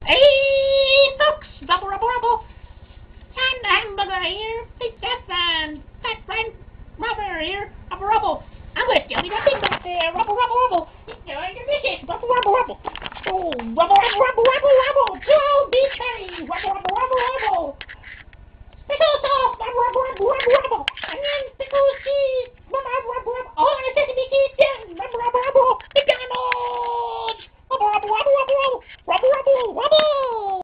Hey, folks, rubble, rubble, rubble. And hamburger here, Big Jeff and fat friend Rubber here, rubble, rubble. I'm going to tell you that thing back there, rubble, rubble, rubble. It's going to miss it, rubble, rubble, rubble. Oh, rubble, rubble, rubble, rubble, rubble.